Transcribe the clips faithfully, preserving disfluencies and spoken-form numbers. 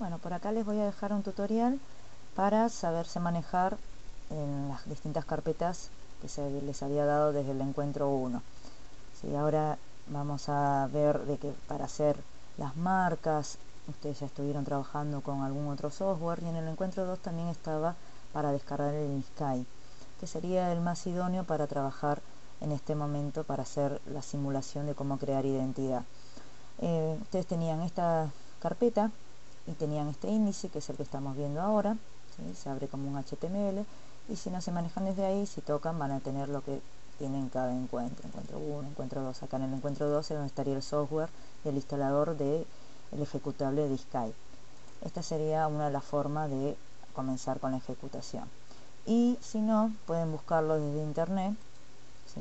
Bueno, por acá les voy a dejar un tutorial para saberse manejar en las distintas carpetas que se les había dado desde el encuentro uno. ¿Sí? Ahora vamos a ver de que para hacer las marcas, ustedes ya estuvieron trabajando con algún otro software, y en el encuentro dos también estaba para descargar el Sky, que sería el más idóneo para trabajar en este momento para hacer la simulación de cómo crear identidad. Eh, ustedes tenían esta carpeta y tenían este índice, que es el que estamos viendo ahora, ¿sí? Se abre como un H T M L, y si no se manejan desde ahí, si tocan van a tener lo que tienen cada encuentro, encuentro uno, encuentro dos. Acá en el encuentro dos es donde estaría el software del instalador del ejecutable de Sky. Esta sería una de las formas de comenzar con la ejecutación. Y si no, pueden buscarlo desde internet, ¿sí?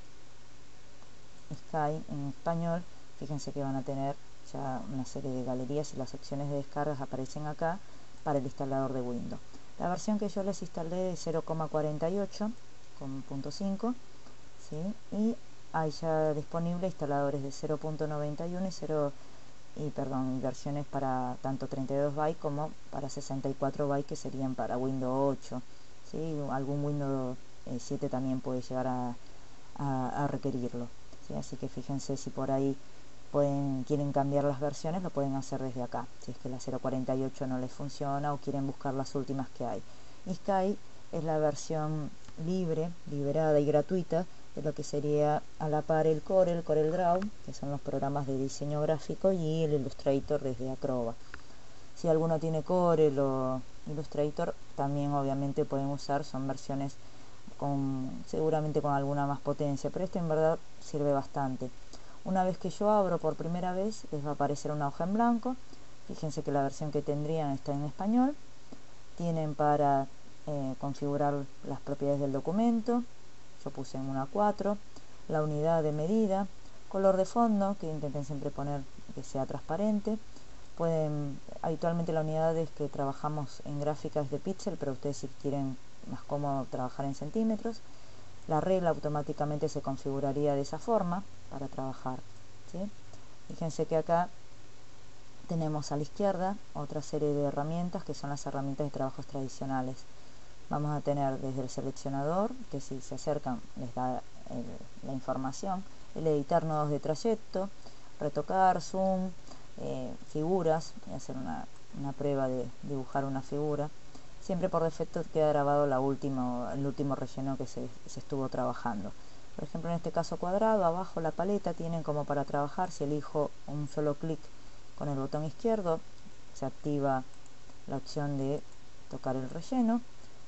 Sky en español. Fíjense que van a tener ya una serie de galerías y las opciones de descargas aparecen acá para el instalador de Windows. La versión que yo les instalé es cero coma cuarenta y ocho con punto cinco, ¿sí? Y hay ya disponible instaladores de cero punto noventa y uno y cero y perdón, versiones para tanto treinta y dos bytes como para sesenta y cuatro bytes, que serían para Windows ocho, ¿sí? Algún Windows siete también puede llegar a, a, a requerirlo, ¿sí? Así que fíjense, si por ahí pueden, quieren cambiar las versiones, lo pueden hacer desde acá, si es que la cero cuarenta y ocho no les funciona o quieren buscar las últimas que hay. Y Sky es la versión libre, liberada y gratuita de lo que sería a la par el Corel, el Corel Draw, que son los programas de diseño gráfico, y el Illustrator desde Acrobat. Si alguno tiene Corel o Illustrator, también obviamente pueden usar, son versiones con, seguramente con alguna más potencia, pero este en verdad sirve bastante. Una vez que yo abro por primera vez, les va a aparecer una hoja en blanco. Fíjense que la versión que tendrían está en español. Tienen para eh, configurar las propiedades del documento. Yo puse en una cuatro. La unidad de medida. Color de fondo, que intenten siempre poner que sea transparente. Pueden, habitualmente la unidad es que trabajamos en gráficas de píxel, pero ustedes, si quieren más cómodo, trabajar en centímetros. La regla automáticamente se configuraría de esa forma para trabajar, ¿sí? Fíjense que acá tenemos a la izquierda otra serie de herramientas, que son las herramientas de trabajos tradicionales. Vamos a tener desde el seleccionador, que si se acercan les da el, la información, el editar nodos de trayecto, retocar, zoom, eh, figuras. Voy a hacer una, una prueba de dibujar una figura. Siempre por defecto queda grabado la última, el último relleno que se, se estuvo trabajando. Por ejemplo, en este caso cuadrado, abajo la paleta tienen como para trabajar. Si elijo un solo clic con el botón izquierdo, se activa la opción de tocar el relleno.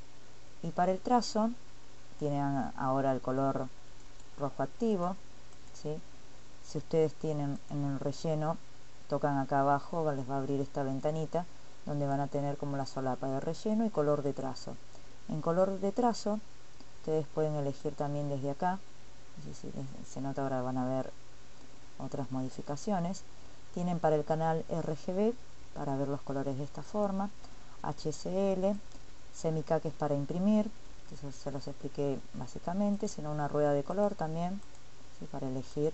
Y para el trazo, tienen ahora el color rojo activo, ¿sí? Si ustedes tienen en el relleno, tocan acá abajo, les va a abrir esta ventanita donde van a tener como la solapa de relleno y color de trazo. En color de trazo, ustedes pueden elegir también desde acá, si se nota ahora van a ver otras modificaciones. Tienen para el canal R G B, para ver los colores de esta forma, H C L, Semica, que es para imprimir, eso se los expliqué básicamente, sino una rueda de color también, ¿sí? Para elegir,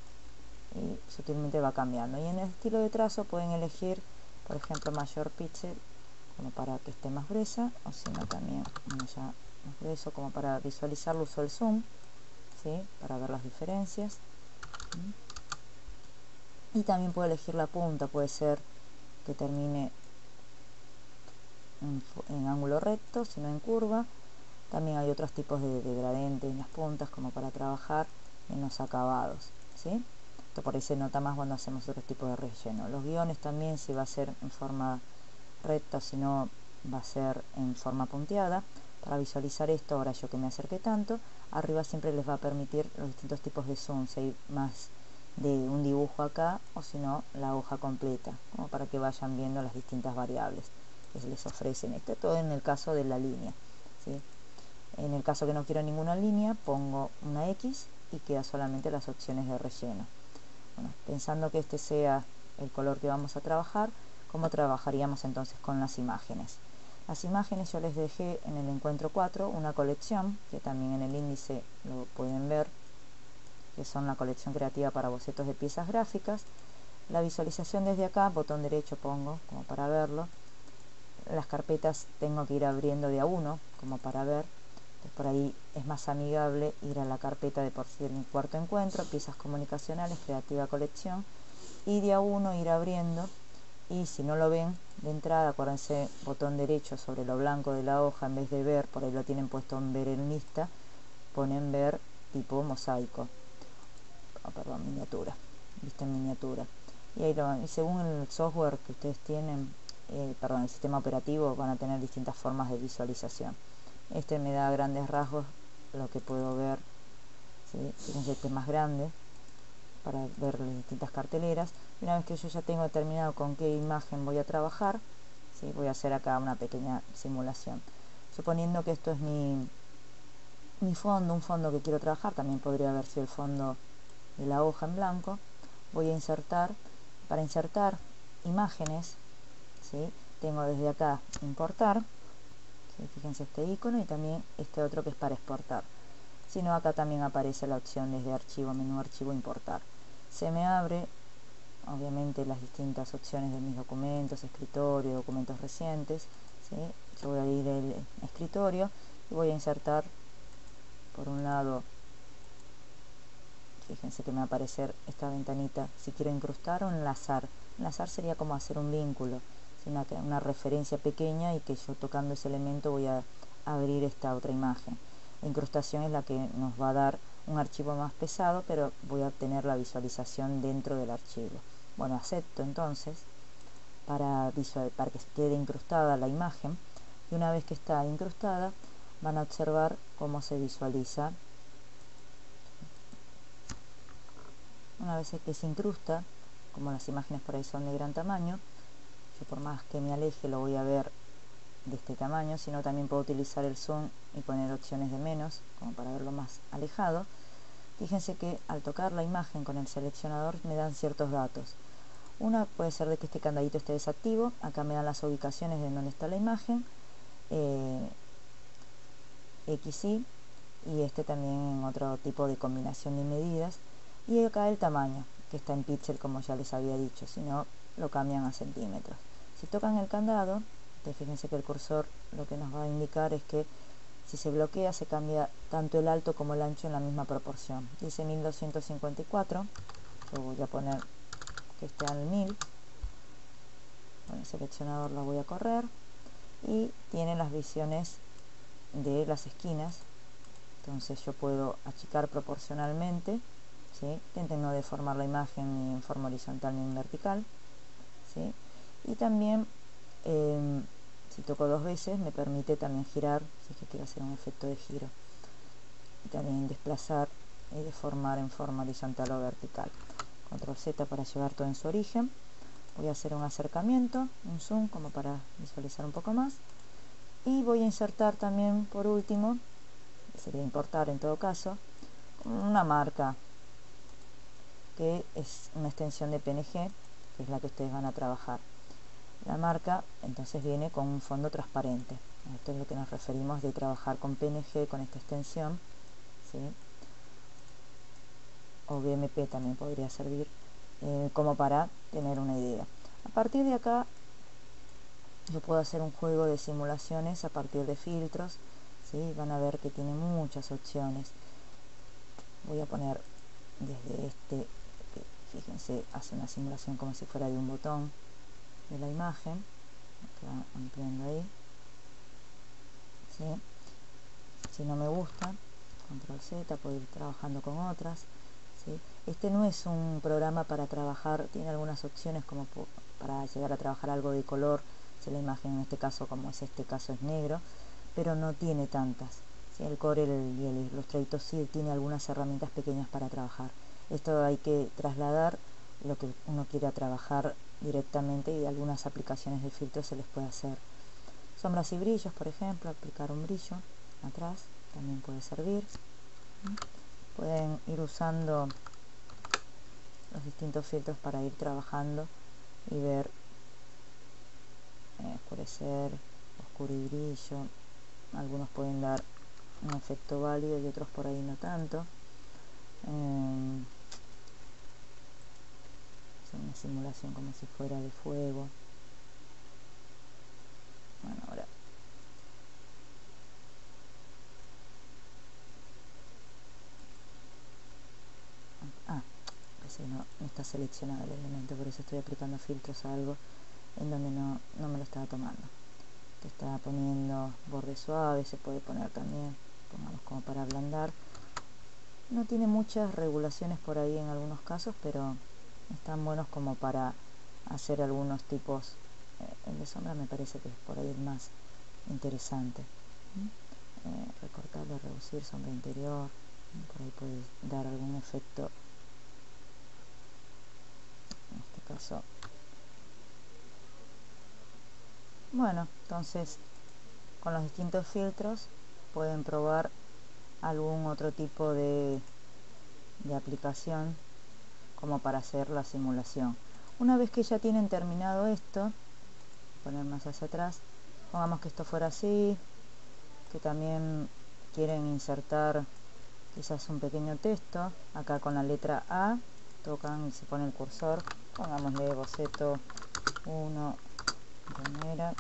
y sutilmente va cambiando. Y en el estilo de trazo pueden elegir, por ejemplo, mayor píxel, como para que esté más gruesa, o si no también ya más grueso, como para visualizarlo uso el zoom, ¿sí? Para ver las diferencias. Y también puedo elegir la punta, puede ser que termine en, en ángulo recto, sino en curva. También hay otros tipos de, de gradientes en las puntas, como para trabajar en los acabados, ¿sí? Esto por ahí se nota más cuando hacemos otros tipos de relleno. Los guiones también, si va a ser en forma recta, si no va a ser en forma punteada. Para visualizar esto, ahora yo que me acerqué tanto, arriba siempre les va a permitir los distintos tipos de zoom, si hay más de un dibujo acá, o si no la hoja completa, como para que vayan viendo las distintas variables que se les ofrecen. Esto todo en el caso de la línea, ¿sí? En el caso que no quiero ninguna línea, pongo una X y queda solamente las opciones de relleno. Bueno, pensando que este sea el color que vamos a trabajar, ¿cómo trabajaríamos entonces con las imágenes? Las imágenes yo les dejé en el encuentro cuatro una colección, que también en el índice lo pueden ver, que son la colección creativa para bocetos de piezas gráficas. La visualización desde acá, botón derecho pongo como para verlo. Las carpetas tengo que ir abriendo de a uno como para ver. Entonces por ahí es más amigable ir a la carpeta de por sí mi cuarto encuentro, piezas comunicacionales, creativa colección, y de a uno ir abriendo. Y si no lo ven de entrada, acuérdense, botón derecho sobre lo blanco de la hoja, en vez de ver, por ahí lo tienen puesto en ver en lista, ponen ver tipo mosaico, oh, perdón, miniatura, vista en miniatura. Y ahí lo van, y según el software que ustedes tienen, eh, perdón, el sistema operativo, van a tener distintas formas de visualización. Este me da a grandes rasgos lo que puedo ver, ¿sí? Fíjense, este es más grande para ver las distintas carteleras. Y una vez que yo ya tengo determinado con qué imagen voy a trabajar, ¿sí? Voy a hacer acá una pequeña simulación. Suponiendo que esto es mi, mi fondo, un fondo que quiero trabajar, también podría haber sido el fondo de la hoja en blanco. Voy a insertar, para insertar imágenes, ¿sí? Tengo desde acá importar, ¿sí? Fíjense este icono y también este otro que es para exportar. Si no, acá también aparece la opción desde archivo, menú archivo, importar. Se me abre obviamente las distintas opciones de mis documentos, escritorio, documentos recientes, ¿sí? Yo voy a ir al escritorio y voy a insertar por un lado, fíjense que me va a aparecer esta ventanita, si quiero incrustar o enlazar. Enlazar sería como hacer un vínculo, una, una referencia pequeña, y que yo tocando ese elemento voy a abrir esta otra imagen. La incrustación es la que nos va a dar un archivo más pesado, pero voy a obtener la visualización dentro del archivo. Bueno, acepto entonces para, visual, para que quede incrustada la imagen, y una vez que está incrustada van a observar cómo se visualiza. Una vez que se incrusta, como las imágenes por ahí son de gran tamaño, yo por más que me aleje lo voy a ver de este tamaño, sino también puedo utilizar el zoom y poner opciones de menos como para verlo más alejado. Fíjense que al tocar la imagen con el seleccionador me dan ciertos datos. Una puede ser de que este candadito esté desactivo, acá me dan las ubicaciones de donde está la imagen, eh, X Y, y este también en otro tipo de combinación de medidas, y acá el tamaño, que está en píxel como ya les había dicho, si no lo cambian a centímetros. Si tocan el candado, fíjense que el cursor lo que nos va a indicar es que si se bloquea se cambia tanto el alto como el ancho en la misma proporción. Dice mil doscientos cincuenta y cuatro, yo voy a poner que esté al mil, con el seleccionador lo voy a correr, y tiene las visiones de las esquinas, entonces yo puedo achicar proporcionalmente, ¿sí? Intenten no deformar la imagen ni en forma horizontal ni en vertical, ¿sí? Y también eh, si toco dos veces me permite también girar, si es que quiero hacer un efecto de giro, y también desplazar y deformar en forma horizontal o vertical. Control Z para llevar todo en su origen. Voy a hacer un acercamiento, un zoom como para visualizar un poco más, y voy a insertar también por último, sería importar en todo caso, una marca que es una extensión de P N G, que es la que ustedes van a trabajar. La marca entonces viene con un fondo transparente. Esto es lo que nos referimos de trabajar con P N G, con esta extensión, ¿sí? O B M P también podría servir, eh, como para tener una idea. A partir de acá yo puedo hacer un juego de simulaciones a partir de filtros, ¿sí? Van a ver que tiene muchas opciones. Voy a poner desde este, fíjense, hace una simulación como si fuera de un botón de la imagen, que va ampliando ahí, ¿sí? Si no me gusta, control Z, puedo ir trabajando con otras, ¿sí? Este no es un programa para trabajar, tiene algunas opciones como para llegar a trabajar algo de color, si la imagen en este caso, como es este caso, es negro, pero no tiene tantas, ¿sí? El Corel y el Illustrator sí tiene algunas herramientas pequeñas para trabajar. Esto hay que trasladar lo que uno quiera trabajar directamente, y algunas aplicaciones de filtros se les puede hacer. Sombras y brillos, por ejemplo, aplicar un brillo atrás también puede servir. Pueden ir usando los distintos filtros para ir trabajando y ver eh, oscurecer, oscuro y brillo. Algunos pueden dar un efecto válido y otros por ahí no tanto. Eh, hacer una simulación como si fuera de fuego. Bueno, ahora ah, pues no, no está seleccionado el elemento, por eso estoy aplicando filtros a algo en donde no, no me lo estaba tomando. Te estaba poniendo borde suave, se puede poner también, pongamos como para ablandar. No tiene muchas regulaciones por ahí en algunos casos, pero están buenos como para hacer algunos tipos. Eh, el de sombra me parece que es por ahí el más interesante. ¿Mm? Eh, recortarlo, reducir, sombra interior, por ahí puedes dar algún efecto. En este caso, bueno, entonces con los distintos filtros pueden probar algún otro tipo de, de aplicación como para hacer la simulación. Una vez que ya tienen terminado esto, poner más hacia atrás, pongamos que esto fuera así, que también quieren insertar quizás un pequeño texto, acá con la letra A, tocan y se pone el cursor, pongámosle boceto uno, remera.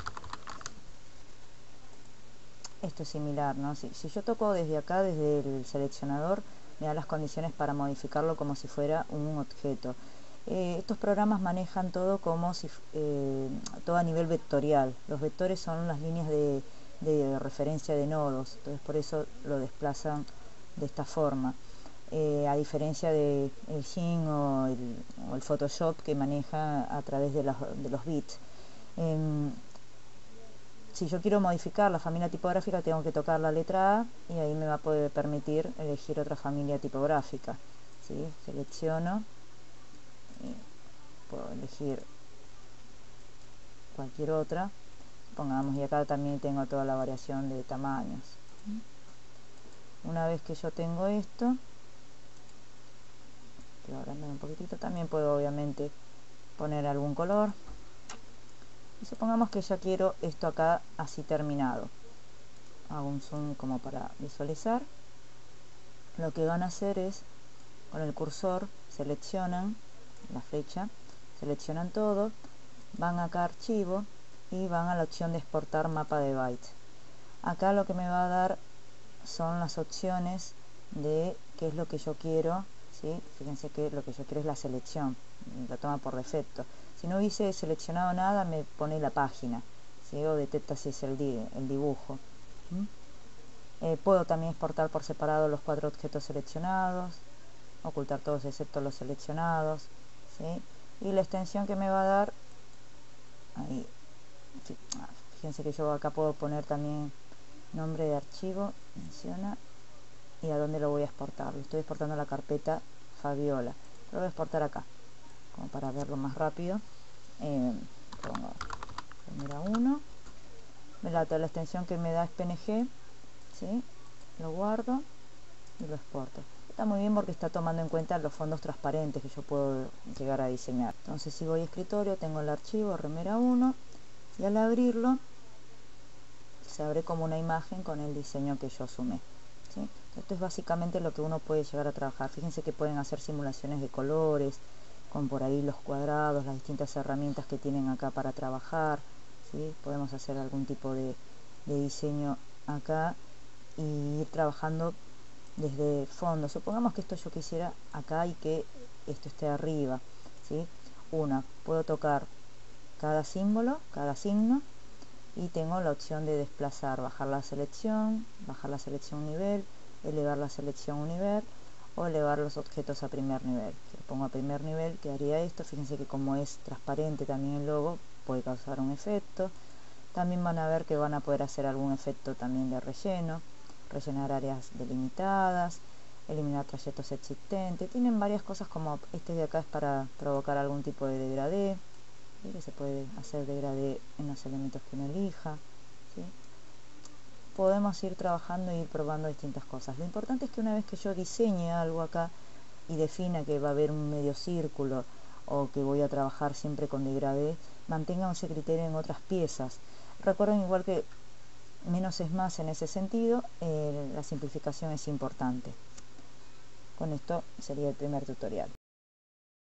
Esto es similar, ¿no? Si, si yo toco desde acá, desde el seleccionador, me da las condiciones para modificarlo como si fuera un objeto. Eh, estos programas manejan todo como si eh, todo a nivel vectorial. Los vectores son las líneas de, de referencia de nodos, entonces por eso lo desplazan de esta forma. Eh, a diferencia de el Gin o el, o el Photoshop, que maneja a través de los, de los bits. Eh, Si yo quiero modificar la familia tipográfica, tengo que tocar la letra A y ahí me va a poder permitir elegir otra familia tipográfica. ¿Sí? Selecciono y puedo elegir cualquier otra. Pongamos, y acá también tengo toda la variación de tamaños. Una vez que yo tengo esto, quiero agrandar un poquitito, también puedo obviamente poner algún color. Y supongamos que ya quiero esto acá así terminado. Hago un zoom como para visualizar. Lo que van a hacer es, con el cursor, seleccionan la flecha, seleccionan todo, van acá a archivo y van a la opción de exportar mapa de bytes. Acá lo que me va a dar son las opciones de qué es lo que yo quiero, ¿sí? Fíjense que lo que yo quiero es la selección, lo toma por defecto. Si no hubiese seleccionado nada, me pone la página, ¿sí? O detecta si es el, di el dibujo. ¿Mm? Eh, puedo también exportar por separado los cuatro objetos seleccionados, ocultar todos excepto los seleccionados, ¿sí? Y la extensión que me va a dar, ahí, fíjense que yo acá puedo poner también nombre de archivo, menciona, y a dónde lo voy a exportar. Lo estoy exportando a la carpeta Fabiola, lo voy a exportar acá, como para verlo más rápido. Eh, pongo primera uno, la, la extensión que me da es P N G, ¿sí? Lo guardo y lo exporto. Está muy bien porque está tomando en cuenta los fondos transparentes que yo puedo llegar a diseñar. Entonces, si voy a escritorio, tengo el archivo remera uno y al abrirlo se abre como una imagen con el diseño que yo sumé, ¿sí? Esto es básicamente lo que uno puede llegar a trabajar. Fíjense que pueden hacer simulaciones de colores, con por ahí los cuadrados, las distintas herramientas que tienen acá para trabajar, ¿sí? Podemos hacer algún tipo de, de diseño acá y ir trabajando desde fondo. Supongamos que esto yo quisiera acá y que esto esté arriba, ¿sí? Una, puedo tocar cada símbolo, cada signo, y tengo la opción de desplazar, bajar la selección, bajar la selección un nivel, elevar la selección un nivel o elevar los objetos a primer nivel. Si lo pongo a primer nivel quedaría esto. Fíjense que como es transparente también el logo puede causar un efecto. También van a ver que van a poder hacer algún efecto también de relleno, rellenar áreas delimitadas, eliminar trayectos existentes. Tienen varias cosas, como este de acá es para provocar algún tipo de degradé, ¿sí? Que se puede hacer degradé en los elementos que uno elija, ¿sí? Podemos ir trabajando e ir probando distintas cosas. Lo importante es que una vez que yo diseñe algo acá y defina que va a haber un medio círculo o que voy a trabajar siempre con degradé, mantenga ese criterio en otras piezas. Recuerden igual que menos es más en ese sentido, eh, la simplificación es importante. Con esto sería el primer tutorial.